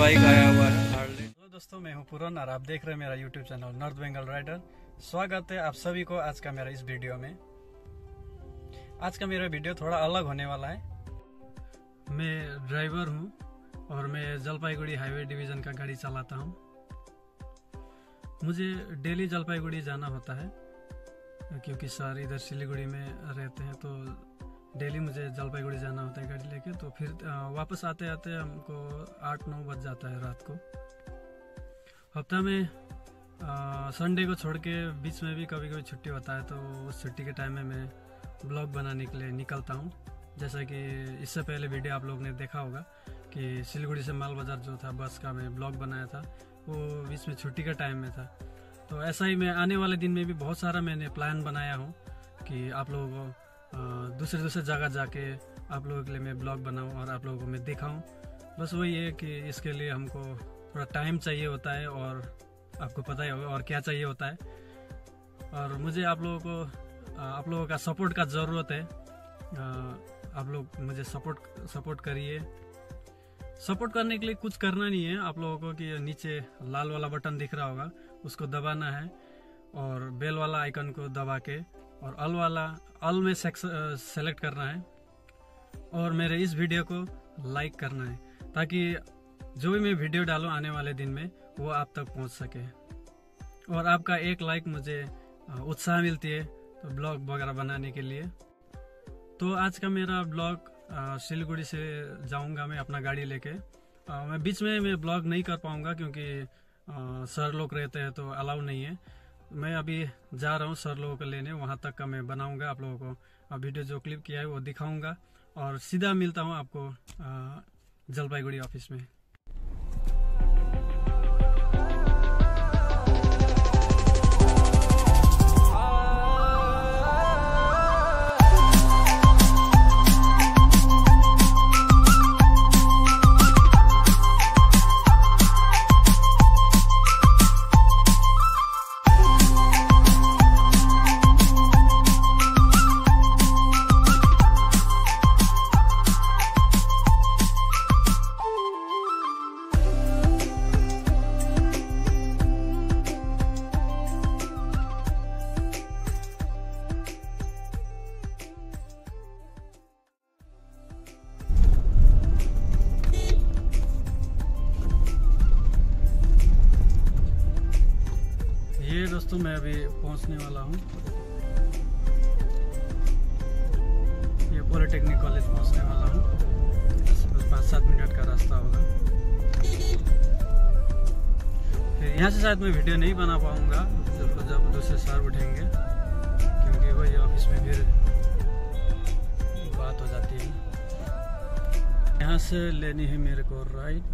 Bike आया हुआ है हार्ले। हेलो दोस्तों, मैं हूं पूरन और आप देख रहे हैं मेरा YouTube channel north Bengal rider. स्वागत है आप सभी को आज का मेरा इस वीडियो में। आज का मेरा वीडियो थोड़ा अलग होने वाला है। मैं ड्राइवर हूं और मैं जलपाईगुड़ी हाईवे डिवीज़न का गाड़ी चलाता हूं। मुझे डेली जलपाईगुड़ी जाना होता है क्योंकि सर इधर सिलीगुड़ी में रहते हैं, तो डेली मुझे जलपाईगुड़ी जाना होता है गाड़ी लेके। तो फिर वापस आते आते हमको 8-9 बज जाता है रात को। हफ्ता में संडे को छोड़ के बीच में भी कभी कभी छुट्टी होता है, तो उस छुट्टी के टाइम में मैं ब्लॉग बनाने के लिए निकलता हूँ। जैसा कि इससे पहले वीडियो आप लोग ने देखा होगा कि सिलीगुड़ी से माल बाजार जो था बस का मैं ब्लॉग बनाया था, वो बीच में छुट्टी का टाइम में था। तो ऐसा ही मैं आने वाले दिन में भी बहुत सारा मैंने प्लान बनाया हूँ कि आप लोगों को दूसरे जगह जाके आप लोगों के लिए मैं ब्लॉग बनाऊँ और आप लोगों को मैं दिखाऊँ। बस वही है कि इसके लिए हमको थोड़ा टाइम चाहिए होता है और आपको पता ही होगा और क्या चाहिए होता है। और मुझे आप लोगों का सपोर्ट का ज़रूरत है। आप लोग मुझे सपोर्ट करिए। सपोर्ट करने के लिए कुछ करना नहीं है आप लोगों को कि नीचे लाल वाला बटन दिख रहा होगा, उसको दबाना है और बेल वाला आइकन को दबा के और ऑल में सेलेक्ट करना है और मेरे इस वीडियो को लाइक करना है, ताकि जो भी मैं वीडियो डालूं आने वाले दिन में वो आप तक पहुंच सके। और आपका एक लाइक मुझे उत्साह मिलती है तो ब्लॉग वगैरह बनाने के लिए। तो आज का मेरा ब्लॉग सिलीगुड़ी से जाऊंगा मैं अपना गाड़ी लेके। मैं बीच में मैं ब्लॉग नहीं कर पाऊंगा क्योंकि सर लोग रहते हैं तो अलाउ नहीं है। मैं अभी जा रहा हूँ सर लोगों को लेने, वहाँ तक का मैं बनाऊंगा, आप लोगों को वीडियो जो क्लिप किया है वो दिखाऊंगा और सीधा मिलता हूँ आपको जलपाईगुड़ी ऑफिस में। ये दोस्तों मैं अभी पहुंचने वाला हूँ। ये पॉलिटेक्निक कॉलेज पहुंचने वाला हूँ। बस 5-7 मिनट का रास्ता होगा। फिर यहाँ से शायद मैं वीडियो नहीं बना पाऊंगा जब दूसरे सर उठेंगे, क्योंकि वही ऑफिस में फिर बात हो जाती है। यहाँ से लेनी है मेरे को राइट।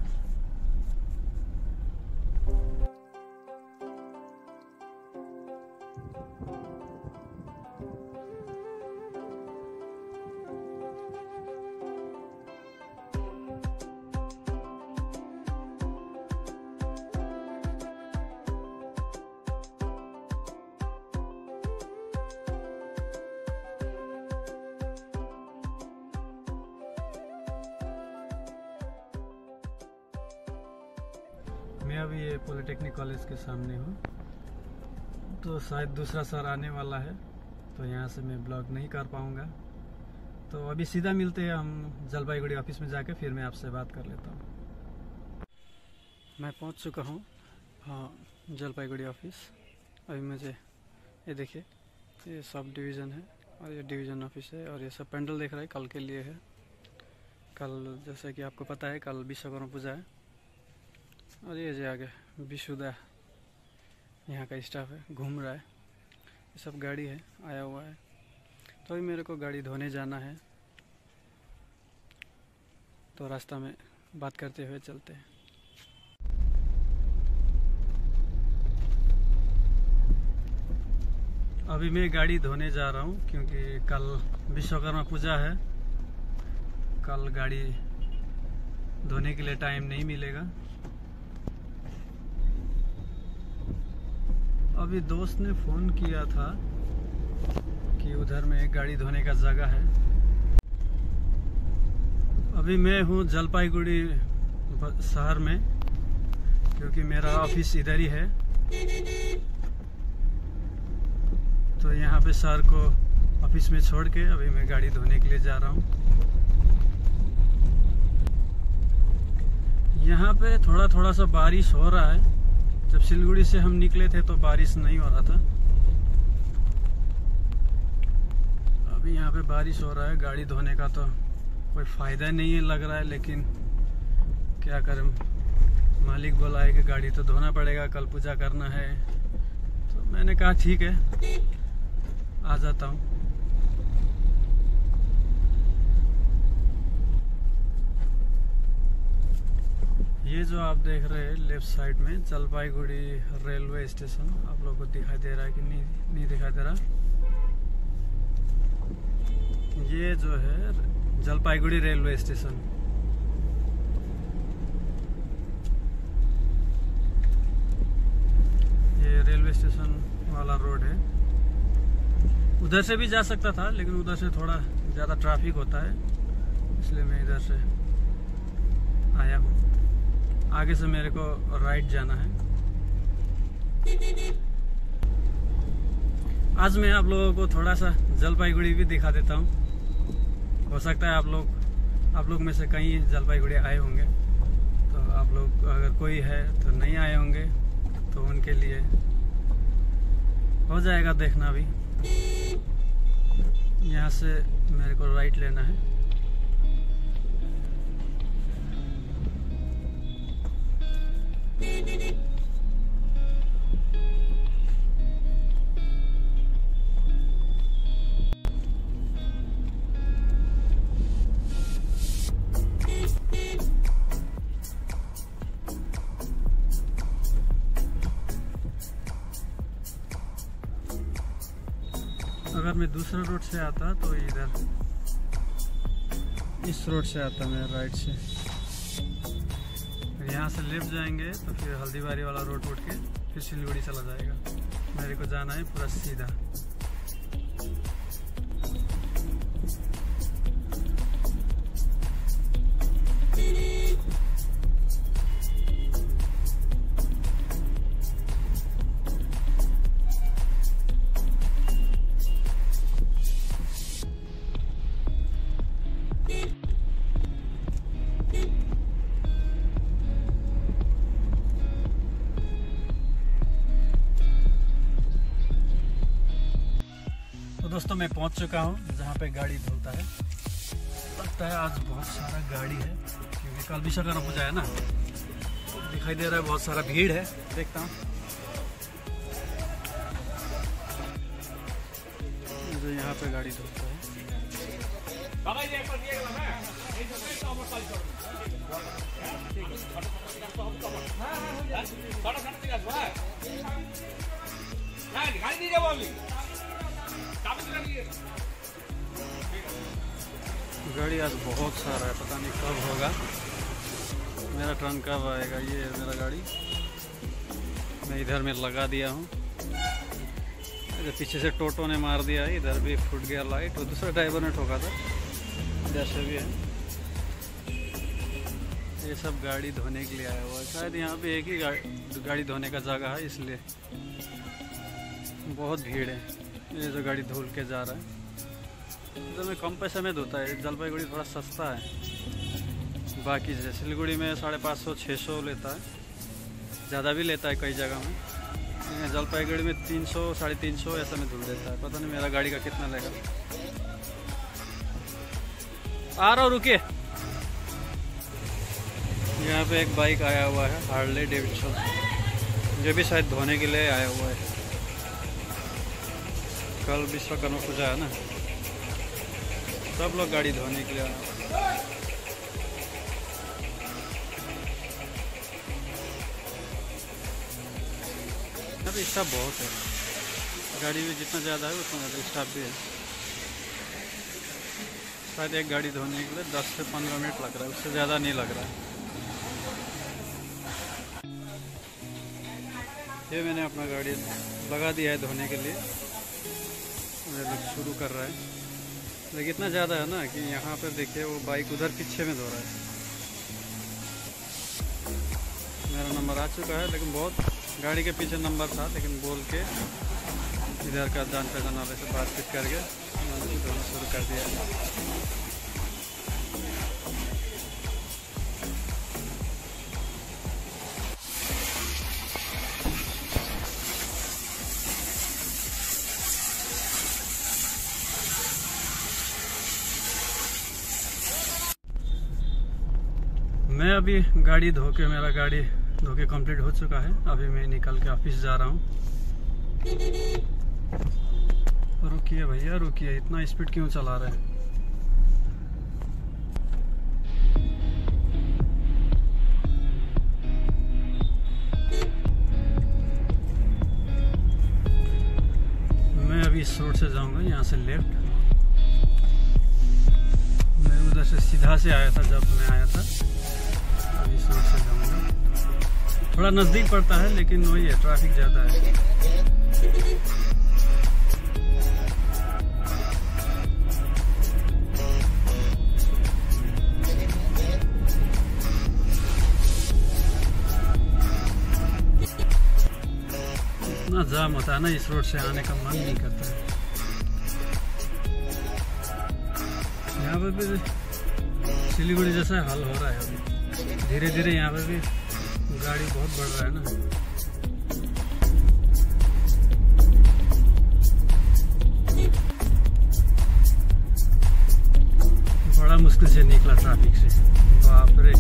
मैं अभी ये पॉलिटेक्निक कॉलेज के सामने हूँ, तो शायद दूसरा सर आने वाला है, तो यहाँ से मैं ब्लॉग नहीं कर पाऊँगा। तो अभी सीधा मिलते हैं हम जलपाईगुड़ी ऑफिस में जाके, फिर मैं आपसे बात कर लेता हूँ। मैं पहुँच चुका हूँ जलपाईगुड़ी ऑफिस। अभी मुझे ये देखिए, ये सब डिवीज़न है और ये डिवीज़न ऑफिस है और ये सब पेंडल देख रहा है कल के लिए है। कल जैसे कि आपको पता है कल विश्वकर्मा पूजा है और ये जो आगे विशुदा यहाँ का स्टाफ है घूम रहा है। ये सब गाड़ी है आया हुआ है। तो अभी मेरे को गाड़ी धोने जाना है, तो रास्ता में बात करते हुए चलते हैं। अभी मैं गाड़ी धोने जा रहा हूँ क्योंकि कल विश्वकर्मा पूजा है। कल गाड़ी धोने के लिए टाइम नहीं मिलेगा। अभी दोस्त ने फ़ोन किया था कि उधर में एक गाड़ी धोने का जगह है। अभी मैं हूँ जलपाईगुड़ी शहर में, क्योंकि मेरा ऑफिस इधर ही है। तो यहाँ पे सर को ऑफिस में छोड़ के अभी मैं गाड़ी धोने के लिए जा रहा हूँ। यहाँ पे थोड़ा थोड़ा सा बारिश हो रहा है। जब सिलीगुड़ी से हम निकले थे तो बारिश नहीं हो रहा था। अभी यहाँ पे बारिश हो रहा है। गाड़ी धोने का तो कोई फायदा नहीं है लग रहा है, लेकिन क्या करें, मालिक बोला है कि गाड़ी तो धोना पड़ेगा, कल पूजा करना है। तो मैंने कहा ठीक है, आ जाता हूँ। ये जो आप देख रहे हैं लेफ्ट साइड में जलपाईगुड़ी रेलवे स्टेशन, आप लोगों को दिखाई दे रहा है कि नहीं दिखाई दे रहा? ये जो है जलपाईगुड़ी रेलवे स्टेशन। ये रेलवे स्टेशन वाला रोड है। उधर से भी जा सकता था, लेकिन उधर से थोड़ा ज़्यादा ट्रैफिक होता है, इसलिए मैं इधर से आया हूँ। आगे से मेरे को राइट जाना है। आज मैं आप लोगों को थोड़ा सा जलपाईगुड़ी भी दिखा देता हूँ। हो सकता है आप लोग में से कई जलपाईगुड़ी आए होंगे, तो आप लोग अगर कोई है तो नहीं आए होंगे, तो उनके लिए हो जाएगा देखना भी। यहाँ से मेरे को राइट लेना है। अगर मैं दूसरा रोड से आता तो इधर इस रोड से आता मैं राइट से। यहाँ से लेफ्ट जाएंगे तो फिर हल्दीबारी वाला रोड उठ के फिर सिलीगुड़ी चला जाएगा। मेरे को जाना है पूरा सीधा। दोस्तों मैं पहुंच चुका हूं जहां पे गाड़ी धुलता है। लगता है आज बहुत सारा गाड़ी है, क्योंकि कल विश्वकर्मा पूजा है ना। दिखाई दे रहा है बहुत सारा भीड़ है। देखता हूं जो यहाँ पे गाड़ी धुलता है। गाड़ी आज बहुत सारा है, पता नहीं कब होगा। मेरा टर्न कब आएगा। ये है मेरा गाड़ी, मैं इधर में लगा दिया हूँ। इधर पीछे से टोटो ने मार दिया है, इधर भी फूट गया लाइट, और दूसरा ड्राइवर ने ठोका था। इधर से भी है। ये सब गाड़ी धोने के लिए आया हुआ है। शायद यहाँ पे एक ही गाड़ी धोने का जगह है, इसलिए बहुत भीड़ है। ये जो गाड़ी धुल के जा रहा है, इधर में कम पैसे में धोता है। जलपाईगुड़ी थोड़ा सस्ता है, बाकी जैसे सिलीगुड़ी में 550-600 लेता है, ज़्यादा भी लेता है कई जगह में। जलपाईगुड़ी में 300-350 ऐसा में धुल देता है। पता नहीं मेरा गाड़ी का कितना लेगा। आ रहा हूँ, रुके। यहाँ पे एक बाइक आया हुआ है, हार्ले डेविडसन, जो भी शायद धोने के लिए आया हुआ है। कल विश्वकर्मा पूजा है ना, सब लोग गाड़ी धोने के लिए आए। अभी स्टाफ बहुत है, गाड़ी में जितना ज़्यादा है उतना ज़्यादा स्टाफ भी है। शायद एक गाड़ी धोने के लिए 10 से 15 मिनट लग रहा है, उससे ज़्यादा नहीं लग रहा है। ये मैंने अपना गाड़ी लगा दिया है धोने के लिए। मेरे लोग शुरू कर रहा है, लेकिन इतना ज़्यादा है ना कि यहाँ पर देखिए वो बाइक उधर पीछे में धो रहा है। नंबर आ चुका है, लेकिन बहुत गाड़ी के पीछे नंबर था, लेकिन बोल के इधर का जान पहचान वाले से बातचीत करके दोनों शुरू कर दिया। मैं अभी गाड़ी धो के, मेरा गाड़ी धो के कंप्लीट हो चुका है। अभी मैं निकल के ऑफिस जा रहा हूँ। रुकिए भैया रुकिए, इतना स्पीड क्यों चला रहे हैं? मैं अभी इस रोड से जाऊंगा, यहाँ से लेफ्ट। मैं उधर से सीधा से आया था जब मैं आया था, अभी इस रोड से जाऊंगा। थोड़ा नज़दीक पड़ता है, लेकिन वही है, ट्रैफिक ज़्यादा है। इतना जाम होता है ना, इस रोड से आने का मन नहीं करता है। यहाँ पे भी सिलीगुड़ी जैसा हाल हो रहा है अभी, धीरे धीरे यहाँ पे भी गाड़ी बहुत बढ़ रहा है ना। बड़ा मुश्किल से निकला ट्रैफिक से, बाप रे।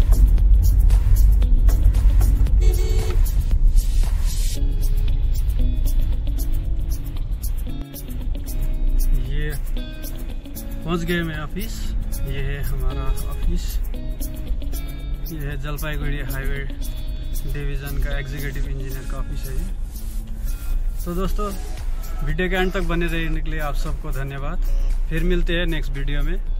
ये पहुंच गए मैं ऑफिस। ये है हमारा ऑफिस, ये है जलपाईगुड़ी हाईवे डिवीज़न का एग्जीक्यूटिव इंजीनियर का ऑफिस है ये। तो दोस्तों, वीडियो के एंड तक बने रहने के लिए आप सबको धन्यवाद। फिर मिलते हैं नेक्स्ट वीडियो में।